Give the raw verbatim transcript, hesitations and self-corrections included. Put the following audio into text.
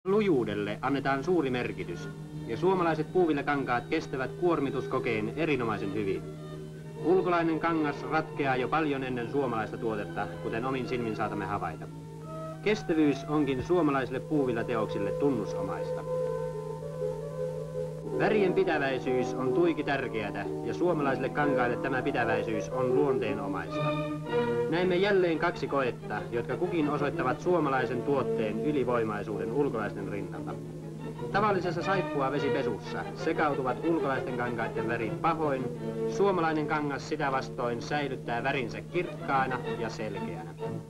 Lujuudelle annetaan suuri merkitys, ja suomalaiset puuvillakankaat kestävät kuormituskokeen erinomaisen hyvin. Ulkolainen kangas ratkeaa jo paljon ennen suomalaista tuotetta, kuten omin silmin saatamme havaita. Kestävyys onkin suomalaisille puuvillateoksille tunnusomaista. Värien pitäväisyys on tuiki tärkeätä, ja suomalaisille kankaille tämä pitäväisyys on luonteenomaista. Näemme jälleen kaksi koetta, jotka kukin osoittavat suomalaisen tuotteen ylivoimaisuuden ulkolaisten rinnalla. Tavallisessa saippua vesipesussa sekautuvat ulkolaisten kankaiden värit pahoin, suomalainen kangas sitä vastoin säilyttää värinsä kirkkaana ja selkeänä.